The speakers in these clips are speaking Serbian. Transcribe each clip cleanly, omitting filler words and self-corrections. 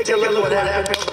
Take a look what happened.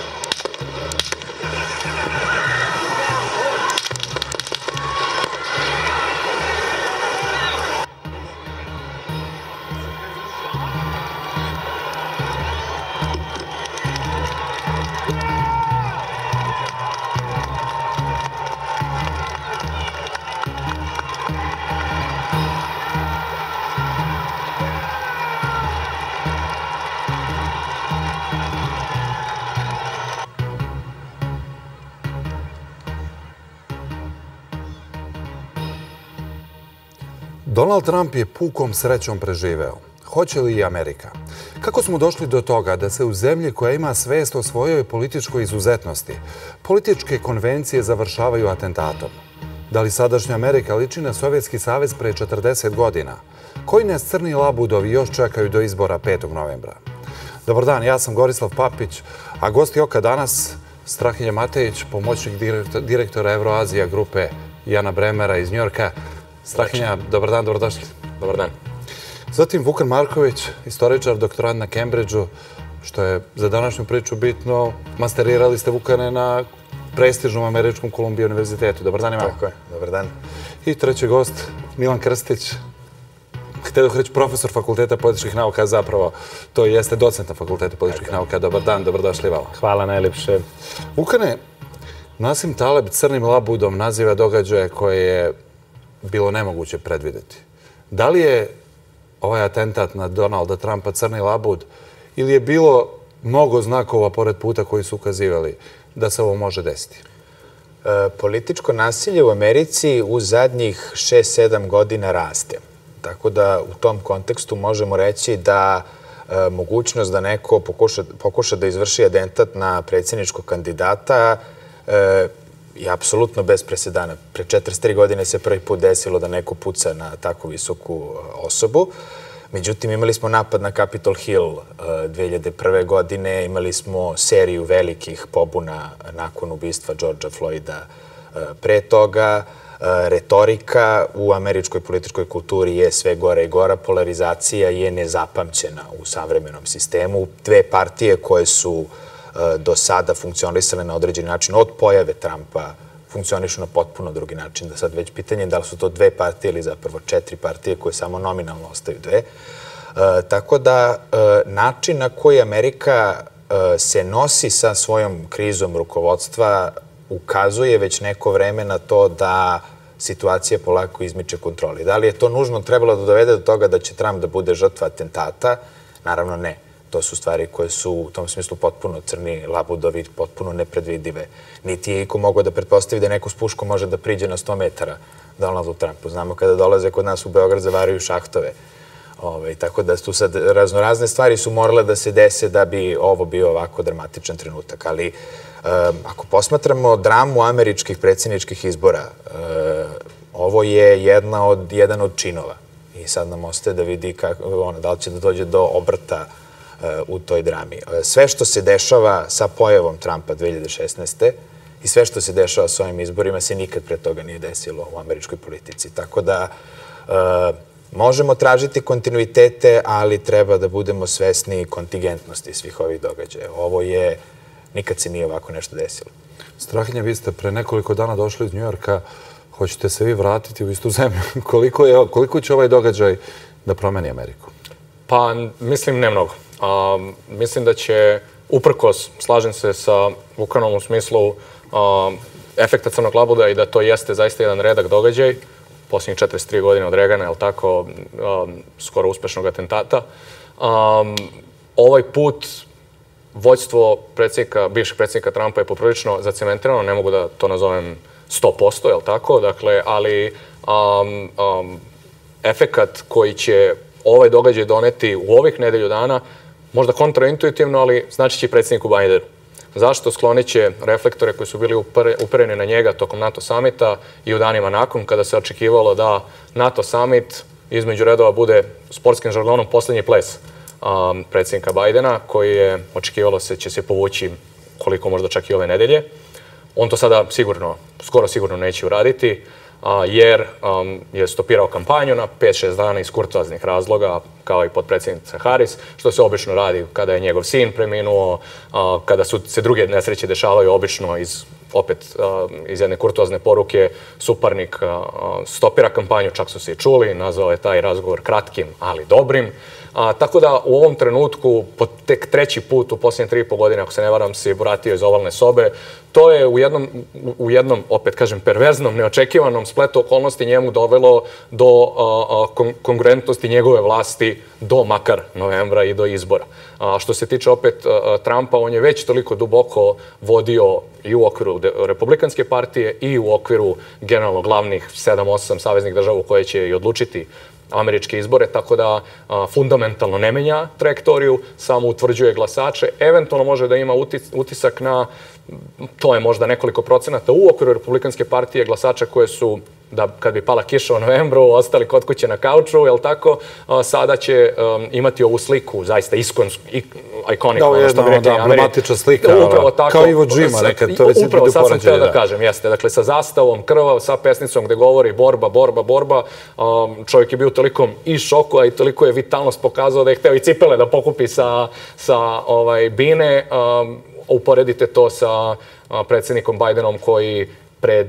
Donald Trump je pukom srećom preživeo. Hoće li i Amerika? Kako smo došli do toga da se u zemlji koja ima svest o svojoj političkoj izuzetnosti, političke konvencije završavaju atentatom? Da li sadašnja Amerika liči na Sovjetski savez pre 40 godina? Koji nas crni labudovi još čekaju do izbora 5. novembra? Dobar dan, ja sam Gorislav Papić, a gosti Oka danas Strahinja Matejić, pomoćnik direktora Evroazija grupe Jana Bremera iz Njujorka. Strahinja, dobar dan, dobrodošli. Dobar dan. Zatim Vukan Marković, istoričar, doktorant na Cambridgeu, što je za današnju priču bitno. Masterirali ste, Vukane, na prestižnom američkom Columbia univerzitetu. Dobar dan, Ivan. Tako je, dobar dan. I treći gost, Milan Krstić, htio reći profesor Fakulteta političkih nauka, a zapravo to jeste docent na Fakultetu političkih nauka. Dobar dan, dobrodošli vam. Hvala najljepše. Vukane, Nasim Taleb crnim labudom naziva događaje koje je bilo nemoguće predvideti. Da li je ovaj atentat na Donalda Trumpa crni labud ili je bilo mnogo znakova pored puta koji su ukazivali da se ovo može desiti? Političko nasilje u Americi u zadnjih 6-7 godina raste. Tako da u tom kontekstu možemo reći da mogućnost da neko pokuša da izvrši atentat na predsjedničkog kandidata je apsolutno bez presedana. Pre 43 godine se prvi put desilo da neko puca na tako visoku osobu. Međutim, imali smo napad na Capitol Hill 2001. godine, imali smo seriju velikih pobuna nakon ubistva Georgea Floyda pre toga. Retorika u američkoj političkoj kulturi je sve gora i gora. Polarizacija je nezapamćena u savremenom sistemu. Dve partije koje su do sada funkcionisale na određeni način od pojave Trumpa funkcionišu na potpuno drugi način. Da sad već pitanje je da li su to dve partije ili zapravo 4 partije koje samo nominalno ostaju dve. Tako da način na koji Amerika se nosi sa svojom krizom rukovodstva ukazuje već neko vreme na to da situacija polako izmiče kontroli. Da li je to nužno trebalo da dovede do toga da će Trump da bude žrtva atentata? Naravno ne. To su stvari koje su u tom smislu potpuno crni labudovi, potpuno nepredvidive. Niti je iko mogao da pretpostavi da neko s puškom može da priđe na 100 metara Donaldu Trumpu. Znamo kada dolaze kod nas u Beograd zavaraju šahtove. Tako da tu sad raznorazne stvari su morale da se dese da bi ovo bio ovako dramatičan trenutak. Ali ako posmatramo dramu američkih predsjedničkih izbora, ovo je jedan od činova. I sad nam ostaje da vidi da li će da dođe do obrta u toj drami. Sve što se dešava sa pojavom Trumpa 2016. i sve što se dešava s ovim izborima se nikad pre toga nije desilo u američkoj politici. Tako da možemo tražiti kontinuitete, ali treba da budemo svesni kontingentnosti svih ovih događaja. Ovo je, nikad se nije ovako nešto desilo. Strahinja, vi ste pre nekoliko dana došli iz Njujorka. Hoćete se vi vratiti u istu zemlju? Koliko će ovaj događaj da promeni Ameriku? Pa, mislim, ne mnogo. Mislim da će, uprkos, slažem se sa Vukanom u smislu efekta crnog labuda i da to jeste zaista jedan redak događaj, posljednjih 43 godine od Reagana, je li tako, skoro uspešnog atentata. Ovaj put vođstvo bivšeg predsjednika Trumpa je poprilično zacementirano, ne mogu da to nazovem 100%, je li tako? Dakle, ali efekat koji će ovaj događaj doneti u ovih nedelju dana, možda kontraintuitivno, ali znači će predsjedniku Bidenu. Zašto? Sklonit će reflektore koji su bili upereni na njega tokom NATO samita i u danima nakon, kada se očekivalo da NATO samit između redova bude sportskim žargonom poslednji ples predsjednika Bidena, koji je očekivalo se će se povući koliko možda čak i ove nedelje. On to sada skoro sigurno neće uraditi. jer je stopirao kampanju na 5-6 dana iz kurtoaznih razloga, kao i potpredsjednica Harris, što se obično radi kada je njegov sin preminuo, kada se druge nesreće dešavaju obično opet iz jedne kurtoazne poruke, suparnik stopira kampanju, čak su se i čuli, nazvao je taj razgovor kratkim, ali dobrim. Tako da u ovom trenutku, tek 3. put u posljednje 3,5 godine, ako se ne varam, se vratio iz ovalne sobe. To je u jednom, opet kažem, perverznom, neočekivanom spletu okolnosti njemu dovelo do kongruentnosti njegove vlasti do makar novembra i do izbora. Što se tiče opet Trumpa, on je već toliko duboko vodio i u okviru Republikanske partije i u okviru generalno glavnih 7-8 saveznih država koje će i odlučiti američke izbore, tako da fundamentalno ne menja trajektoriju, samo utvrđuje glasače. Eventualno može da ima utisak na, to je možda nekoliko procenata u okviru Republikanske partije glasača koje su, da kad bi pala kiša u novembru, ostali kod kuće na kauču, jel tako, sada će imati ovu sliku, zaista ikoniku, ono što bi rekli Ameri. Emblematična slika, kao Iwo Jima, nekad to već idu upravo sad sam htio poređenje. da kažem, jeste. Dakle, sa zastavom krvav, sa pesnicom gde govori borba, borba, borba. Čovjek je bio toliko i šoku, a i toliko je vitalnost pokazao da je hteo i cipele da pokupi sa bine. Uporedite to sa predsjednikom Bidenom koji pred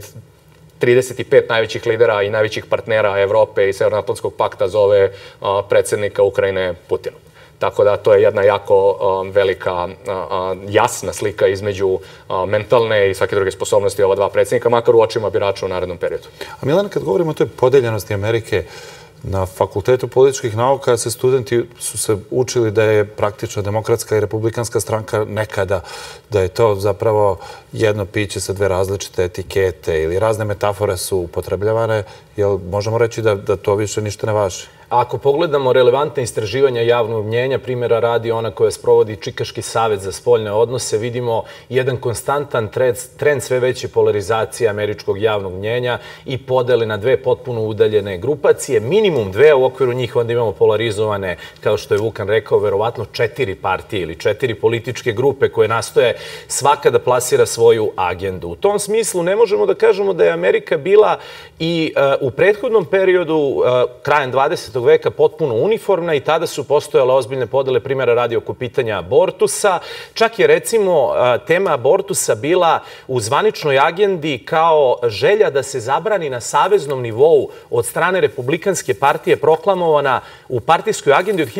35 najvećih lidera i najvećih partnera Evrope i Severnoatlantskog pakta zove predsjednika Ukrajine Putinom. Tako da to je jedna jako velika, jasna slika između mentalne i svake druge sposobnosti ova dva predsjednika, makar u očima birača u narednom periodu. A Milana, kad govorimo o toj podeljenosti Amerike, na Fakultetu političkih nauka studenti su se učili da je praktično demokratska i republikanska stranka nekada, da je to zapravo jedno piće sa dve različite etikete ili razne metafore su upotrebljavane. Jel možemo reći da to više ništa ne važi? Ako pogledamo relevantne istraživanja javnog mnjenja, primjera radi ona koja sprovodi Čikaški savet za spoljne odnose, vidimo jedan konstantan trend sve veće polarizacije američkog javnog mnjenja i podele na dve potpuno udaljene grupacije, minimum dve, u okviru njih onda imamo polarizovane, kao što je Vukan rekao, verovatno 4 partije ili 4 političke grupe koje nastoje svaka da plasira svoju agendu. U tom smislu ne možemo da kažemo da je Amerika bila i u prethodnom periodu, krajem 20. veka, potpuno uniformna i tada su postojale ozbiljne podele, primjera radi oko pitanja abortusa. Čak je, recimo, tema abortusa bila u zvaničnoj agendi kao želja da se zabrani na saveznom nivou od strane Republikanske partije proklamovana u partijskoj agendi od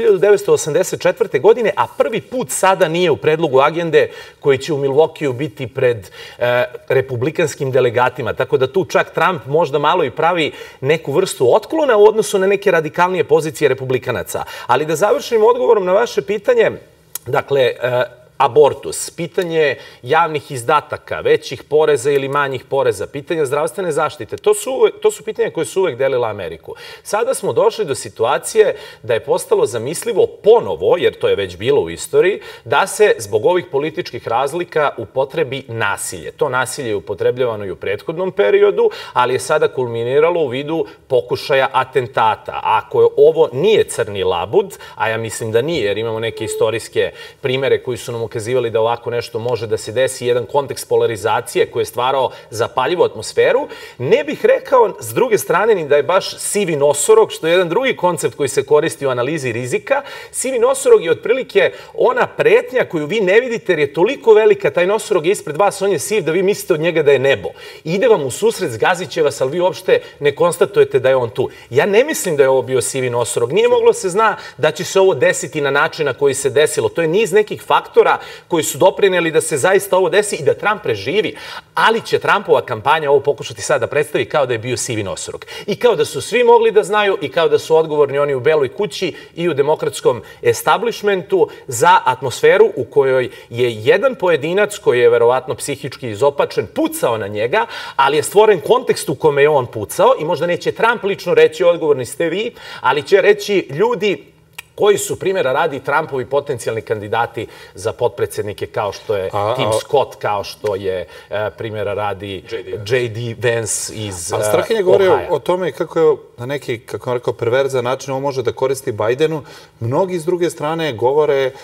1984. godine, a prvi put sada nije u predlogu agende koji će u Milwaukeeu biti pred republikanskim delegatima. Tako da tu čak Trump možda malo i pravi neku vrstu otklona u odnosu na neke radikalnije pozicije republikanaca. Ali da završim odgovorom na vaše pitanje, dakle, abortus, pitanje javnih izdataka, većih poreza ili manjih poreza, pitanje zdravstvene zaštite, to su pitanja koje su uvek delila Ameriku. Sada smo došli do situacije da je postalo zamislivo ponovo, jer to je već bilo u istoriji, da se zbog ovih političkih razlika upotrebi nasilje. To nasilje je upotrebljavano i u prethodnom periodu, ali je sada kulminiralo u vidu pokušaja atentata. Ako ovo nije crni labud, a ja mislim da nije, jer imamo neke istorijske primere koji su nam ukazivali da ovako nešto može da se desi, jedan kontekst polarizacije koji je stvarao zapaljivu atmosferu, ne bih rekao s druge strane ni da je baš sivi nosorog, što je jedan drugi koncept koji se koristi u analizi rizika. Sivi nosorog je otprilike ona pretnja koju vi ne vidite jer je toliko velika, taj nosorog je ispred vas, on je siv da vi mislite od njega da je nebo. Ide vam u susret, zgazit će vas, ali vi uopšte ne konstatujete da je on tu. Ja ne mislim da je ovo bio sivi nosorog. Nije moglo se zna da će se ovo desiti na način na koji se desilo. To je niz nekih faktora koji su doprineli da se zaista ovo desi i da Trump preživi, ali će Trumpova kampanja ovo pokušati sad da predstavi kao da je bio sivi nosorog. I kao da su svi mogli da znaju i kao da su odgovorni oni u Beloj kući i u demokratskom establishmentu za atmosferu u kojoj je jedan pojedinac koji je verovatno psihički izopačen pucao na njega, ali je stvoren kontekst u kome je on pucao i možda neće Trump lično reći odgovorni ste vi, ali će reći ljudi koji su, primjera radi, Trumpovi potencijalni kandidati za potpredsjednike kao što je Tim Scott, kao što je, primjera radi, J.D. Vance iz Ohio. Strahinja govorio o tome kako je na neki, kako je rekao, perverzan način ovo može da koristi Bidenu. Mnogi s druge strane govore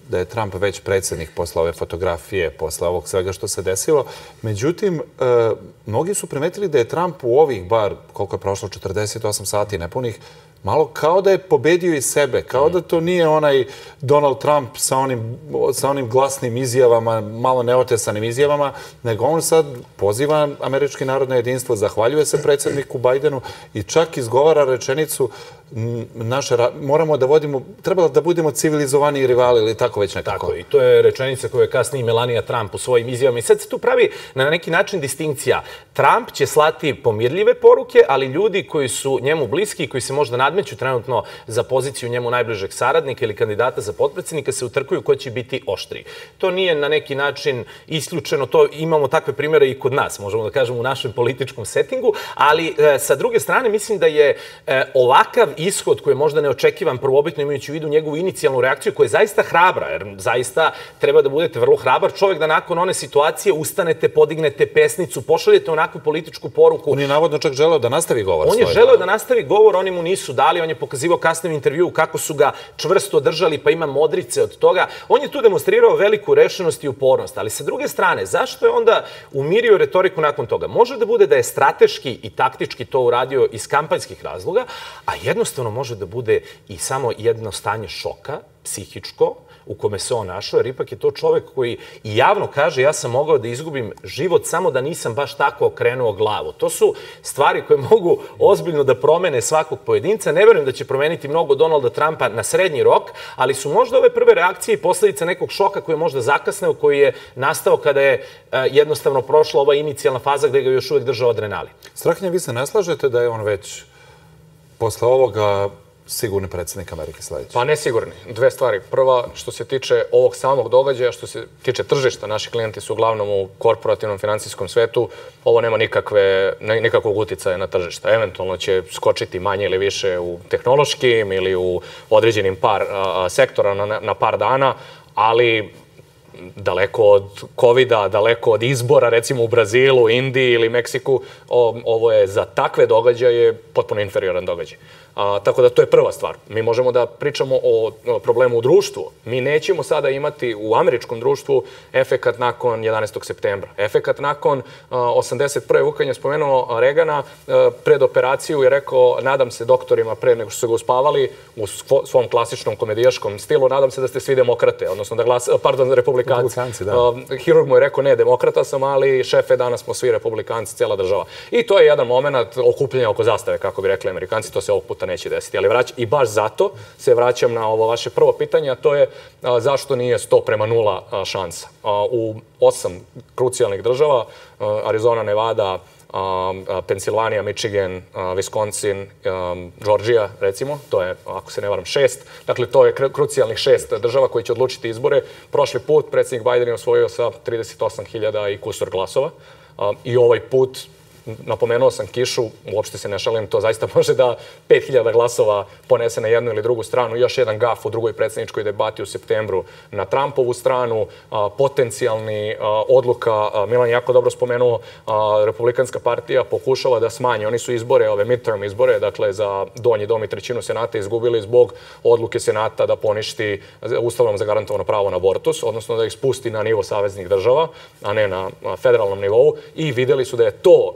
da je Trump već predsjednik posle ove fotografije, posle ovog svega što se desilo. Međutim, mnogi su primetili da je Trump u ovih, bar koliko je prošlo, 48 sati nepunih, malo kao da je pobedio i sebe, kao da to nije onaj Donald Trump sa onim glasnim izjavama, malo neotesanim izjavama, nego on sad poziva američki narod na jedinstvo, zahvaljuje se predsjedniku Bajdenu i čak izgovara rečenicu moramo da vodimo, trebalo da budemo civilizovani rivali ili tako već nekako. Tako, i to je rečenica koju je kasnije Melania Trump u svojim izjavama. I sad se tu pravi na neki način distinkcija. Trump će slati pomirljive poruke, ali ljudi koji su njemu bliski i koji se možda nadmeću trenutno za poziciju njemu najbližeg saradnika ili kandidata za potpredsjednika se utrkuju ko će biti oštriji. To nije na neki način isključeno, to imamo takve primjere i kod nas, možemo da kažemo u našem političkom settingu, ali sa druge strane mislim da je ovakav ishod koji je možda neočekivan prvobitno imajući u vidu njegovu inicijalnu reakciju koja je zaista hrabra, jer zaista treba da budete vrlo hrabar čovjek da nakon one situacije ustanete, podignete pesnicu, pošaljete onakvu političku poruku. On je navodno čak želeo da nastavi govor. On je želeo da nastavi govor, oni mu nisu dali, on je pokazivao kasnije u intervjuu kako su ga čvrsto držali, pa ima modrice od toga. On je tu demonstrirao veliku rešenost i upornost, ali sa druge strane, zašto je onda umirio retoriku nakon toga? Može da bude da je strateški i taktički to uradio iz kampanjskih razloga, a jednostavno može da bude i samo jedno stanje šoka, psihičko, u kome se on našao, jer ipak je to čovek koji i javno kaže ja sam mogao da izgubim život samo da nisam baš tako okrenuo glavu. To su stvari koje mogu ozbiljno da promene svakog pojedinca. Ne verujem da će promeniti mnogo Donalda Trumpa na srednji rok, ali su možda ove prve reakcije i posledica nekog šoka koji je možda zakasneo, koji je nastao kada je jednostavno prošla ova inicijalna faza gde ga još uvek držao adrenalin. Strahinja, vi se ne slažete da je on već posle ovoga sigurni predsjednik Amerike sledeći? Pa ne sigurni. Dve stvari. Prva, što se tiče ovog samog događaja, što se tiče tržišta, naši klijenti su uglavnom u korporativnom financijskom svetu, ovo nema nikakvog uticaja na tržišta. Eventualno će skočiti manje ili više u tehnološkim ili u određenim par sektora na par dana, ali daleko od COVID-a, daleko od izbora, recimo u Brazilu, Indiji ili Meksiku, ovo je za takve događaje potpuno inferioran događaj. Tako da to je prva stvar. Mi možemo da pričamo o problemu u društvu. Mi nećemo sada imati u američkom društvu efekat nakon 11. septembra. Efekat nakon 81. Vukan je spomenuo Reagana pred operaciju i rekao, nadam se doktorima pre nego što su ga uspavali u svom klasičnom komedijaškom stilu, nadam se da ste svi demokrate, odnosno republikanci. Hirurg mu je rekao, ne, demokrata sam, ali šefe, danas smo svi republikanci, cijela država. I to je jedan moment okupljanja oko zastave, kako bi rekli Amerikanci, to se ovog puta neće desiti. Ali i baš zato se vraćam na ovo vaše prvo pitanje, a to je zašto nije 100:0 šansa. U 8 krucijalnih država, Arizona, Nevada, Pensilvanija, Michigan, Wisconsin, Georgia, recimo, to je, ako se ne varam, 6. Dakle, to je krucijalnih 6 država koji će odlučiti izbore. Prošli put predsjednik Biden je osvojio sa 38.000 i kusur glasova. I ovaj put, napomenuo sam kišu, uopšte se ne šalim, to zaista može da 5.000 glasova ponese na jednu ili drugu stranu, još jedan gaf u drugoj predsjedničkoj debati u septembru na Trumpovu stranu, potencijalni odluka, Milan jako dobro spomenuo, Republikanska partija pokušava da smanji, oni su izbore, ove midterm izbore, dakle za donji dom i trećinu senata izgubili zbog odluke senata da poništi ustavom zagarantovano pravo na abortus, odnosno da ih spusti na nivo saveznih država, a ne na federalnom nivou, i videli su da je to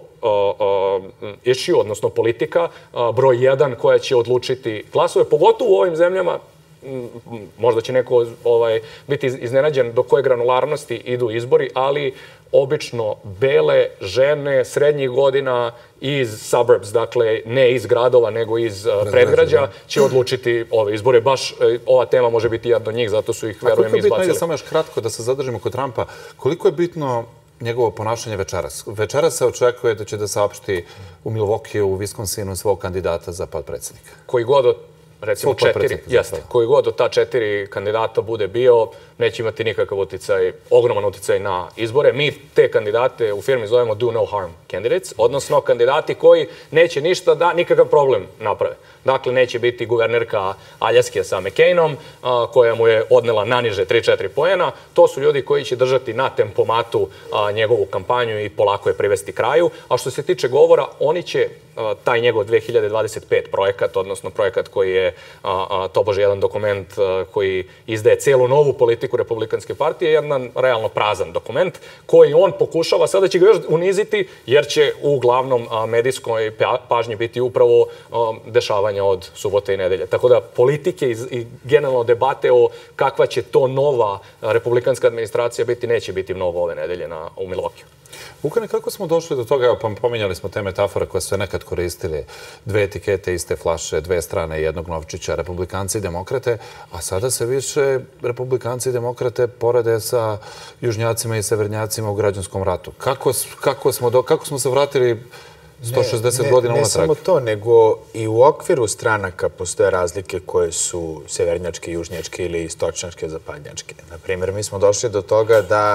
issue, odnosno politika, broj 1 koja će odlučiti glasove, pogotovo u ovim zemljama. Možda će neko biti iznenađen do koje granularnosti idu izbori, ali obično bele žene srednjih godina iz suburbs, dakle ne iz gradova nego iz predgrađa, će odlučiti ove izbore. Baš ova tema može biti jedna od njih, zato su ih, verujem, izbacili. A koliko je bitno, samo još kratko da se zadržimo kod Trumpa, koliko je bitno njegovo ponašanje večeras? Večeras se očekuje da će da saopšti u Milwaukee, u Wisconsinu svog kandidata za potpredsjednika. Koji god od, recimo, 4, jeste, koji god od ta 4 kandidata bude bio, neće imati nikakav uticaj, ogroman uticaj na izbore. Mi te kandidate u firmi zovemo do no harm candidates, odnosno kandidati koji neće ništa da nikakav problem naprave. Dakle, neće biti guvernerka Aljaske sa McCainom, koja mu je odnela naniže 3-4 poena. To su ljudi koji će držati na tempomatu njegovu kampanju i polako je privesti kraju. A što se tiče govora, oni će taj njegov 2025 projekat, odnosno projekat koji je tobože jedan dokument koji izdaje celu novu politiku Republikanske partije, jedan realno prazan dokument koji on pokušava, sada će ga još uniziti, jer će u glavnom medijskoj pažnji biti upravo dešavanja od subote i nedelje. Tako da politike i generalno debate o kakva će to nova republikanska administracija biti, neće biti mnogo ove nedelje u Milwaukeeu. Vukane, kako smo došli do toga? Evo, pominjali smo te metafore koje su nekad koristili. Dve etikete, iste flaše, dve strane jednog novčića, republikanci i demokrate, a sada se više republikanci i demokrate porede sa južnjacima i severnjacima u građanskom ratu. Kako smo se vratili 160 godina unatrag? Ne samo to, nego i u okviru stranaka postoje razlike koje su severnjačke, južnjačke ili istočnjačke, zapadnjačke. Naprimjer, mi smo došli do toga da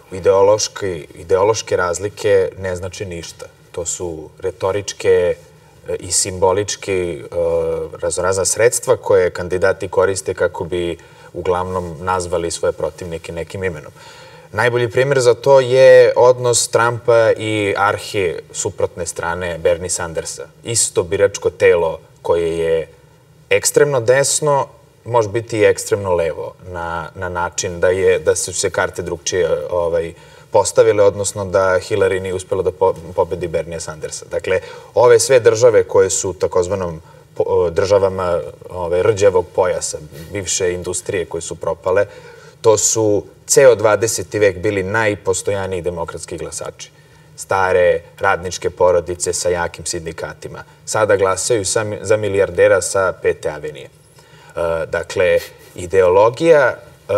ideološke razlike ne znači ništa. To su retoričke i simbolički raznorazna sredstva koje kandidati koriste kako bi uglavnom nazvali svoje protivnike nekim imenom. Najbolji primjer za to je odnos Trumpa i arhi suprotne strane Bernie Sandersa. Isto biračko telo koje je ekstremno desno, može biti i ekstremno levo na način da su se karte drugčije postavile, odnosno da Hillary nije uspela da pobedi Bernie Sandersa. Dakle, ove sve države koje su takozvanom državama rđevog pojasa, bivše industrije koje su propale, to su ceo 20. vek bili najpostojaniji demokratski glasači. Stare radničke porodice sa jakim sindikatima. Sada glasaju za milijardera sa 5. avenije. Dakle, ideologija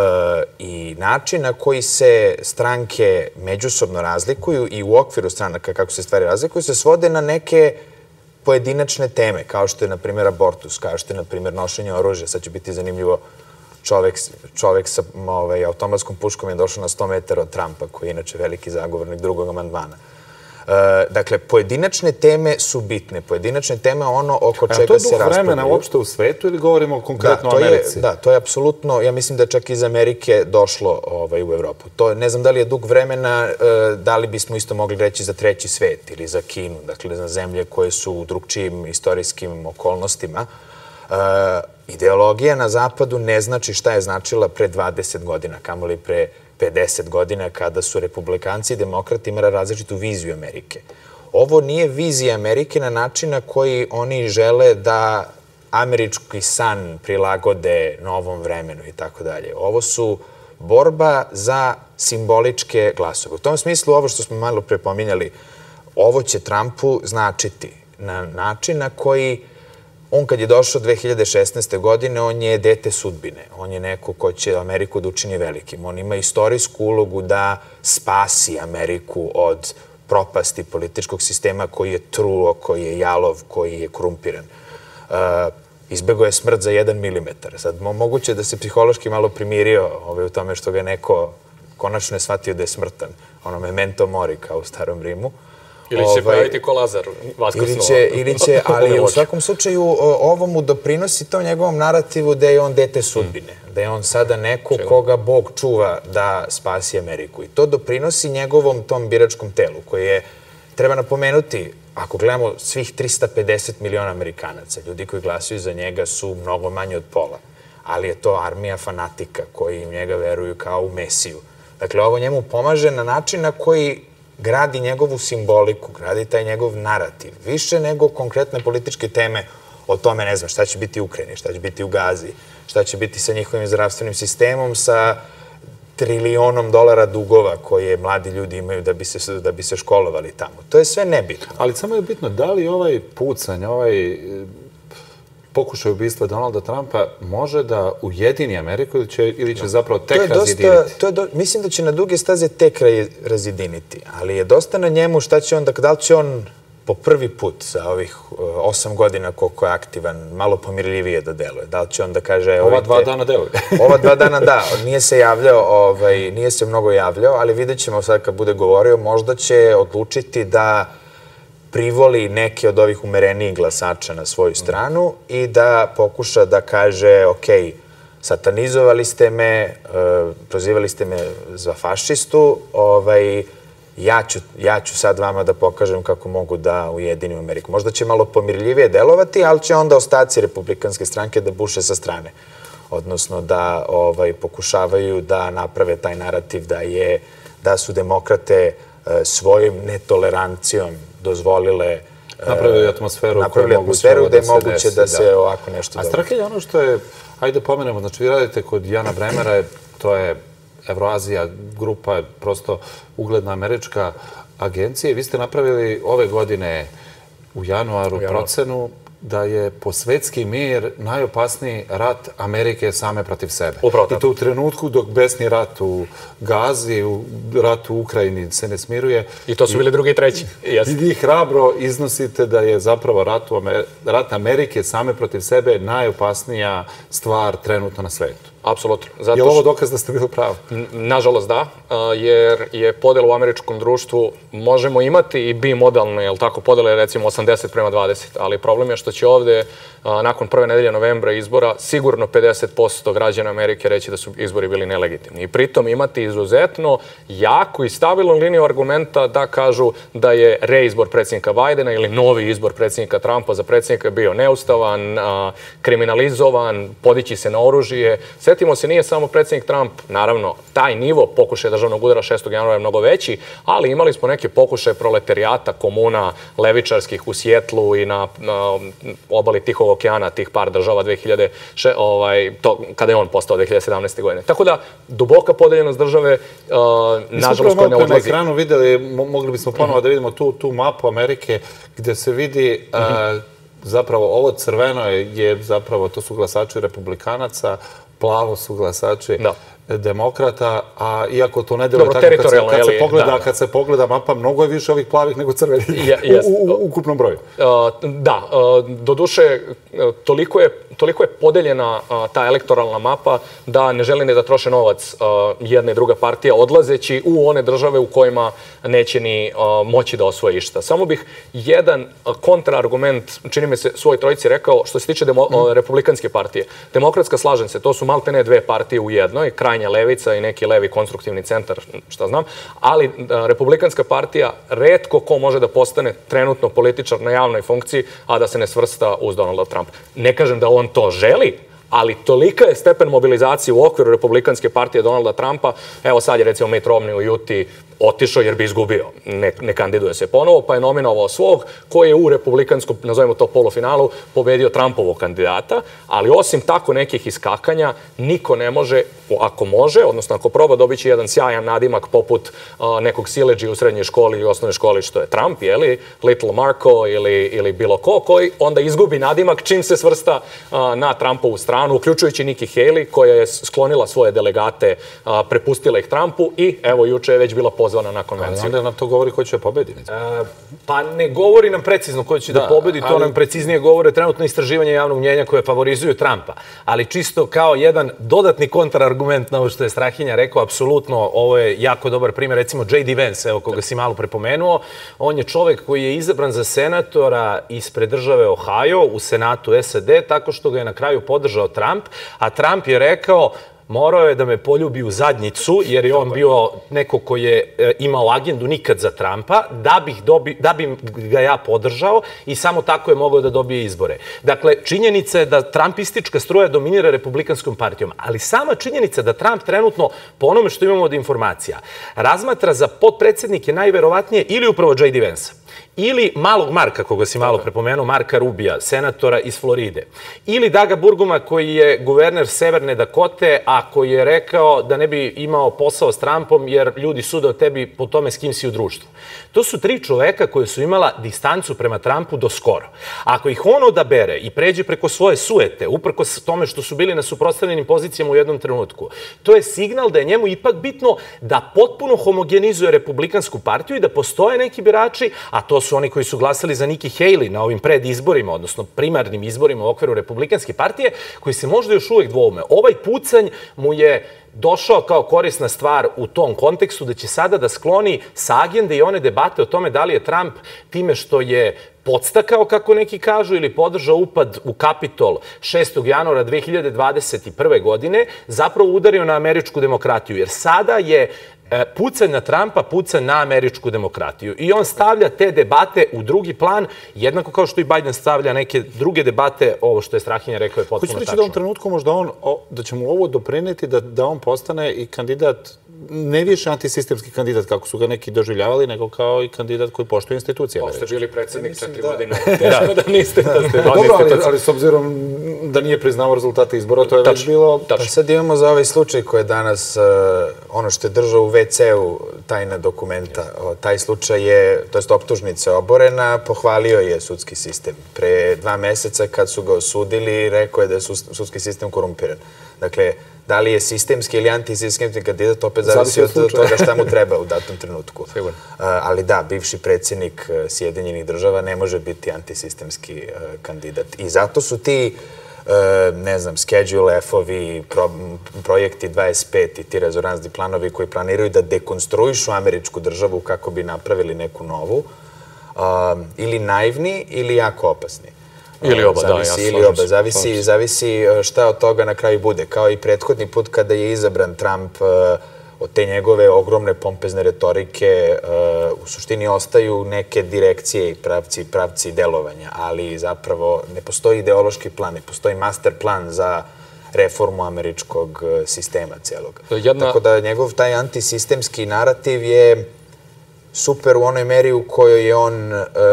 i način na koji se stranke međusobno razlikuju i u okviru stranaka kako se stvari razlikuju se svode na neke pojedinačne teme, kao što je, na primjer, abortus, kao što je, na primjer, nošenje oružja. Sad će biti zanimljivo, čovek sa automatskom puškom je došao na 100 metara od Trumpa, koji je inače veliki zagovornik drugog amandmana. Dakle, pojedinačne teme su bitne. Pojedinačne teme ono oko čega se raspravljaju. A to je duh vremena uopšte u svetu ili govorimo konkretno o Americi? Da, to je apsolutno, ja mislim da je čak iz Amerike došlo u Evropu. Ne znam da li je duh vremena, da li bismo isto mogli reći za treći svet ili za Kinu, dakle za zemlje koje su u drugčijim istorijskim okolnostima. Ideologija na zapadu ne znači šta je značila pre 20 godina, kamoli pre 50 godina kada su republikanci i demokrati imali različitu viziju Amerike. Ovo nije vizija Amerike na način na koji oni žele da američki san prilagode novom vremenu i tako dalje. Ovo su borba za simboličke glasove. U tom smislu, ovo što smo malo pre pominjali, ovo će Trumpu značiti na način na koji on kad je došao 2016. godine, on je dete sudbine. On je neko ko će Ameriku da učini velikim. On ima istorijsku ulogu da spasi Ameriku od propasti političkog sistema koji je truo, koji je jalov, koji je korumpiran. Izbegao je smrt za 1 milimetar. Sad, moguće da se psihološki malo primirio u tome što ga neko konačno je shvatio da je smrtan. Ono memento mori kao u starom Rimu. Ili će pojaviti ko Lazar Vaskrsnova. Ili će, ali u svakom slučaju ovo mu doprinosi tom njegovom narativu da je on dete sudbine, da je on sada neko koga Bog čuva da spasi Ameriku. I to doprinosi njegovom tom biračkom telu koji je, treba napomenuti, ako gledamo svih 350 miliona Amerikanaca, ljudi koji glasuju za njega su mnogo manje od pola, ali je to armija fanatika koji im njega veruju kao u Mesiju. Dakle, ovo njemu pomaže na način na koji gradi njegovu simboliku, gradi taj njegov narativ. Više nego konkretne političke teme o tome, ne znam, šta će biti u Ukrajini, šta će biti u Gazi, šta će biti sa njihovim zdravstvenim sistemom, sa $1 triljon dugova koje mladi ljudi imaju da bi se školovali tamo. To je sve nebitno. Ali samo je bitno, da li ovaj pucanj, ovaj pokušaj ubistva Donalda Trumpa može da ujedini Ameriku ili će zapravo tek razjediniti? Mislim da će na duge staze tek razjediniti, ali je dosta na njemu šta će on, da li će on po prvi put za ovih 8 godina koliko je aktivan, malo pomirljivije da deluje. Da li će on da kaže... Ova 2 dana deluje. Ova 2 dana, da. Nije se mnogo javljao, ali vidjet ćemo sad kad bude govorio, možda će odlučiti da privoli neke od ovih umerenijih glasača na svoju stranu i da pokuša da kaže, ok, satanizovali ste me, prozivali ste me za fašistu, ja ću sad vama da pokažem kako mogu da ujedinim Ameriku. Možda će malo pomirljivije delovati, ali će onda ostaci Republikanske stranke da buše sa strane. Odnosno da pokušavaju da naprave taj narativ da su demokrate svojom netolerancijom dozvolile napravili atmosferu gde je moguće da se ovako nešto događa. A strah je ono što je, hajde pomenemo, znači vi radite kod Jana Bremera, to je Evroazija grupa, prosto ugledna američka agencija. Vi ste napravili ove godine u januaru procenu da je po svetski mir najopasniji rat Amerike same protiv sebe. I to u trenutku dok besni rat u Gazi, rat u Ukrajini se ne smiruje. I to su bili drugi i treći. I vi hrabro iznosite da je zapravo rat Amerike same protiv sebe najopasnija stvar trenutno na svetu. Apsolutno. Je li ovo dokaz da ste bili pravi? Nažalost da, jer je podel u američkom društvu, možemo imati i bimodalne, jel tako, podele recimo 80:20, ali problem je što će ovde nakon prve nedelje novembra izbora sigurno 50% građana Amerike reći da su izbori bili nelegitimni. I pritom imati izuzetno jaku i stabilnu liniju argumenta da kažu da je reizbor predsjednika Bajdena ili novi izbor predsjednika Trumpa za predsjednika bio neustavan, kriminalizovan, podići se na oružje. Sjetimo se, nije samo predsjednik Trump, naravno, taj nivo pokušaja državnog udara 6. januara je mnogo veći, ali imali smo neke pokušaje proletarijata, komuna, levičarskih u Sjetlu i na obali Tihog okeana, tih par država kada je on postao 2017. godine. Tako da, duboka podeljenost države, nažalost, koja ne odlazi. Na ekranu videli, mogli bismo ponovo da vidimo tu mapu Amerike, gde se vidi zapravo ovo crveno je zapravo, to su glasači republikanaca, plavo su glasači demokrata, a iako to ne deluje tako, kad se pogleda mapa, mnogo je više ovih plavih nego crvenih u ukupnom broju. Da, doduše, toliko je podeljena ta elektoralna mapa da ne želi ni da troše novac jedna i druga partija odlazeći u one države u kojima neće ni moći da osvoje išta. Samo bih jedan kontraargument, čini mi se, svoj trojici rekao, što se tiče Republikanske partije. Demokratska, slažem se, to su maltene dve partije u jednoj, krajnja levica i neki levi konstruktivni centar, šta znam, ali Republikanska partija retko ko može da postane trenutno političar na javnoj funkciji, a da se ne svrsta uz Donalda Trumpa. Ne kažem da on to želi, ali tolika je stepen mobilizacije u okviru Republikanske partije Donalda Trumpa. Evo sad je recimo Mitt Romney u Juti otišao jer bi izgubio. Ne kandiduje se ponovo, pa je nominovao svog koji je u republikanskom, nazovimo to polufinalu, pobedio Trumpovog kandidata, ali osim tako nekih iskakanja, niko ne može, ako može, odnosno ako proba, dobit će jedan sjajan nadimak poput nekog siledžija u srednjoj školi i osnovnoj školi što je Trump, Little Marko ili bilo ko, koji onda izgubi nadimak čim se svrsta na Trumpovu stranu, uključujući Nikki Haley, koja je sklonila svoje delegate, prepustila ih Trumpu i evo juče je već bila pozvana na konvenciju. Ali onda nam to govori ko će pobediti? Pa ne govori nam precizno ko će da pobedi, to nam preciznije govore trenutno istraživanje javnog mnjenja koje favorizuju Trumpa. Ali čisto kao jedan dodatni kontrargument na ovo što je Strahinja rekao, apsolutno ovo je jako dobar primjer. Recimo J.D. Vance, evo koga si malo prepomenuo, on je čovek koji je izabran za senatora ispred države Ohio u Senatu SAD tako što ga je na kraju podržao Trump, a Trump je rekao morao je da me poljubi u zadnjicu, jer je on bio neko ko je imao agendu nikad za Trumpa, da bi ga ja podržao i samo tako je mogao da dobije izbore. Dakle, činjenica je da trumpistička struja dominira Republikanskom partijom, ali sama činjenica da Trump trenutno, po onome što imamo od informacija, razmatra za potpredsjednike najverovatnije ili upravo J.D. Vance, ili malog Marka, koga si malo prepomenuo, Marka Rubija, senatora iz Floride, ili Daga Burguma, koji je guverner Severne Dakote, a koji je rekao da ne bi imao posao s Trumpom jer ljudi sude o tebi po tome s kim si u društvu. To su tri čoveka koje su imala distancu prema Trumpu do skoro. Ako ih on odabere i pređe preko svoje suete, uprkos tome što su bili na suprotstavljenim pozicijama u jednom trenutku, to je signal da je njemu ipak bitno da potpuno homogenizuje Republikansku partiju i da postoje neki birači, a to su oni koji su glasali za Nikki Haley na ovim predizborima, odnosno primarnim izborima u okviru Republikanske partije, koji se možda još uvek dvoume. Ovaj pucanj mu je došao kao korisna stvar u tom kontekstu da će sada da skloni sa agende i one debate o tome da li je Trump time što je podstakao, kako neki kažu, ili podržao upad u Kapitol 6. januara 2021. godine, zapravo udario na američku demokratiju. Jer sada je pucanj na Trumpa, pucanj na američku demokratiju. I on stavlja te debate u drugi plan, jednako kao što i Biden stavlja neke druge debate, ovo što je Strahinja rekao je potpuno tačno. Hoću reći da u ovom trenutku možda da će mu ovo doprineti da on postane i kandidat, ne više antisistemski kandidat kako su ga neki doživljavali, nego kao i kandidat koji poštuje institucije. Pa ste bili predsjednik 4 godine. Teško da niste. Dobro, ali s obzirom da nije priznao rezultate izbora, to je već bilo... Pa sad imamo za ovaj slučaj koji je danas ono što je držao u WC-u tajna dokumenta. Taj slučaj je, to jest optužnica oborena, pohvalio je sudski sistem. Pre 2 meseca kad su ga osudili, rekao je da je sudski sistem korumpiran. Dakle, da li je sistemski ili antisistemski kandidat, opet zavisi od toga šta mu treba u datom trenutku. Ali da, bivši predsjednik Sjedinjenih država ne može biti antisistemski kandidat. I zato su ti, ne znam, Schedule F-ovi, projekti 25 i ti rezoranzni planovi koji planiraju da dekonstruišu američku državu kako bi napravili neku novu, ili naivni ili jako opasni. Ili oba, da, ja slažem. Zavisi šta od toga na kraju bude. Kao i prethodni put kada je izabran Trump, od te njegove ogromne pompezne retorike u suštini ostaju neke direkcije i pravci delovanja, ali zapravo ne postoji ideološki plan, ne postoji master plan za reformu američkog sistema celog. Tako da njegov taj antisistemski narativ je super u onoj meri u kojoj je on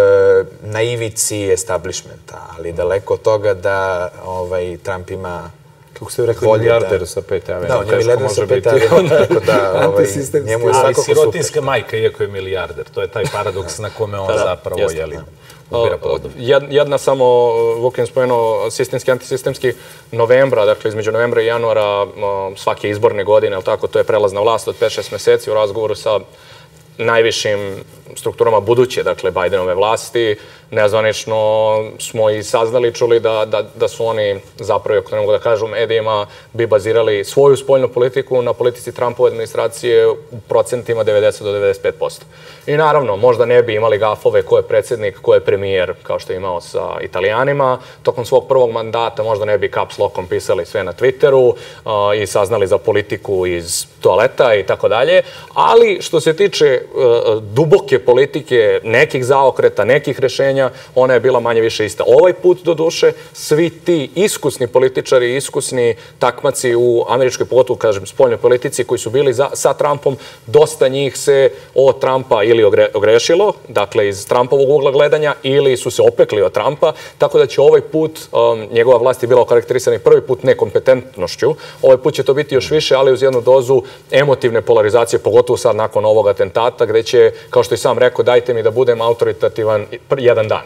na ivici establishmenta, ali daleko od toga da Trump ima... Kako ste rekli, milijarder sa 5 avena. Da, on je milijarder sa 5 avena, tako da njemu je svakako super. Ali sirotinska majka, iako je milijarder. To je taj paradoks na kome on zapravo ubira plodu. Jedna samo, Vukin spomenuo, sistemski, antisistemski, novembra, dakle između novembra i januara svake izborne godine, ali tako, to je prelazna vlast od 5-6 meseci u razgovoru sa najvišim strukturama buduće, dakle, Bidenove vlasti. Nezvanično smo i saznali, čuli da su oni zapravo, ako ne mogu da kažu, medijima bi bazirali svoju spoljnu politiku na politici Trumpove administracije u procentima 90 do 95%. I naravno, možda ne bi imali gafove ko je predsjednik, ko je premijer, kao što je imao sa Italijanima. Tokom svog prvog mandata možda ne bi caps lockom pisali sve na Twitteru i saznali za politiku iz toaleta i tako dalje. Ali što se tiče duboke politike, nekih zaokreta, nekih rešenja, ona je bila manje više ista. Ovaj put, do duše, svi ti iskusni političari, iskusni takmaci u američkoj, pogotovo, kažem, spoljnoj politici koji su bili sa Trumpom, dosta njih se od Trumpa ili ogrešilo, dakle iz Trumpovog ugla gledanja, ili su se opekli od Trumpa, tako da će ovaj put, njegova vlast je bila okarakterisana i prvi put nekompetentnošću, ovaj put će to biti još više, ali uz jednu dozu emotivne polarizacije, pogotovo sad nakon ovog atentata, gde će, kao što i sam rekao, dajte mi da budem autoritativan jedan dan.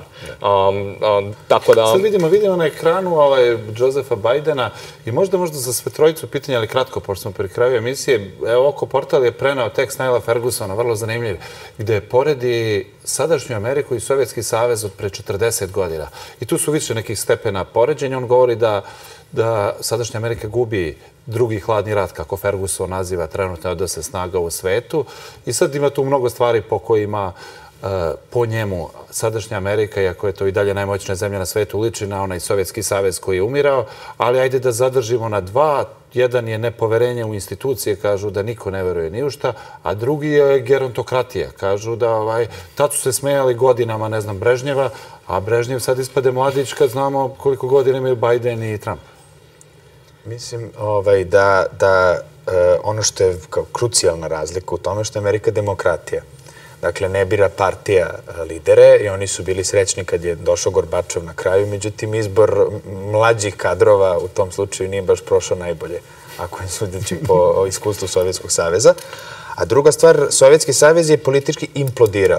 Tako da... Sad vidimo na ekranu Josepha Bidena i možda za sve trojicu pitanja, ali kratko, pošto smo pri kraju emisije. Evo, oko portal je prenao tekst Niala Fergusona, vrlo zanimljiv, gde poredi sadašnju Ameriku i Sovjetski savez od pre 40 godina. I tu su više nekih stepena poređenja. On govori da sadašnja Amerika gubi drugi hladni rat, kako Ferguson naziva trenutno odnose snaga u svetu. I sad ima tu mnogo stvari po kojima po njemu sadašnja Amerika, iako je to i dalje najmoćnija zemlja na svetu, liči na onaj Sovjetski savez koji je umirao, ali ajde da zadržimo na dva. Jedan je nepoverenje u institucije, kažu da niko ne veruje ni u šta, a drugi je gerontokratija. Kažu da tad su se smejali godinama, ne znam, Brežnjeva, a Brežnjev sad ispade mladić kad znamo koliko godina imaju Biden i Trump. Mislim da ono što je krucijalna razlika u tome što je Amerika demokratija. Dakle, ne bira partija lidere i oni su bili srećni kad je došao Gorbačov na kraju. Međutim, izbor mlađih kadrova u tom slučaju nije baš prošao najbolje, ako je sudeći po iskustvu Sovjetskog saveza. A druga stvar, Sovjetski savez je politički implodirao.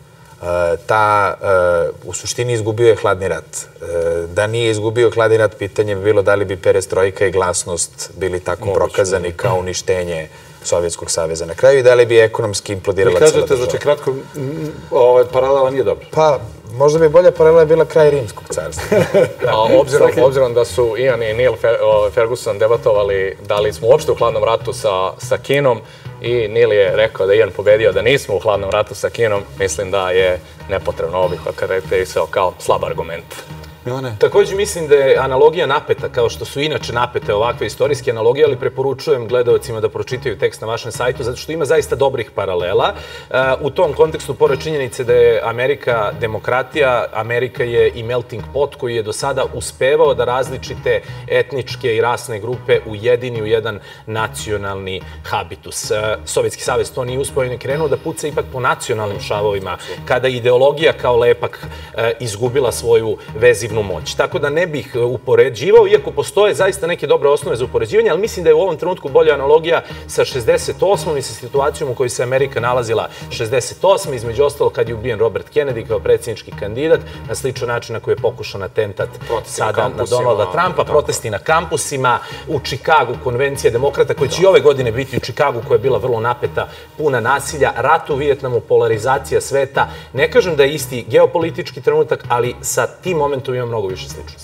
U suštini izgubio je hladni rat. Da nije izgubio hladni rat, pitanje bi bilo da li bi perestrojka i glasnost bili tako prokazani kao uništenje Sovjetskog saveza na kraju i da li bi ekonomski implodirala cijela država. Vi kažete, znači, kratko, paralela nije dobra. Pa, možda bi bolja paralela bila kraj Rimskog carstva. Obzirom da su Ian i Neil Ferguson debatovali da li smo uopšte u hladnom ratu sa Kinom i Neil je rekao da je Ian pobedio da nismo u hladnom ratu sa Kinom, mislim da je nepotrebno ovo bih okarakterisao kao slab argument. Također mislim da je analogija napeta, kao što su inače napete ovakve istorijske analogije, ali preporučujem gledalcima da pročitaju tekst na vašem sajtu, zato što ima zaista dobrih paralela. U tom kontekstu, pored činjenice da je Amerika demokratija, Amerika je i melting pot koji je do sada uspevao da različite etničke i rasne grupe ujedini u jedan nacionalni habitus. Sovjetski savez to nije uspeo i ne krenuo da puca ipak po nacionalnim šavovima, kada ideologija kao lepak izgubila svoju vezivu moć. Tako da ne bih upoređivao, iako postoje zaista neke dobre osnove za upoređivanje, ali mislim da je u ovom trenutku bolja analogija sa 68. i sa situacijom u kojoj se Amerika nalazila 68. između ostalo kad je ubijen Robert Kennedy kao predsjednički kandidat, na sličan način na koji je pokušan atentat sada na Donalda Trumpa, protesti na kampusima, u Čikagu konvencija demokrata, koji će i ove godine biti u Čikagu, koja je bila vrlo napeta, puna nasilja, rat u Vijetnamu, polarizacija sveta. Ne kažem da je isti geopolitički trenutak, ali sa tim momentom ima mnogo više sličnosti.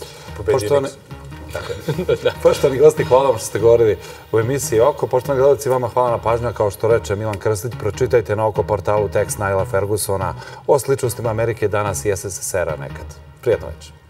Poštovani gosti, hvala vam što ste govorili u emisiji Oko. Poštovani gledalci, vama hvala na pažnju. Kao što reče Milan Krstić, pročitajte na Oko portalu tekst Neila Fergusona o sličnostima Amerike danas i SSSR-a nekad. Prijatno večer.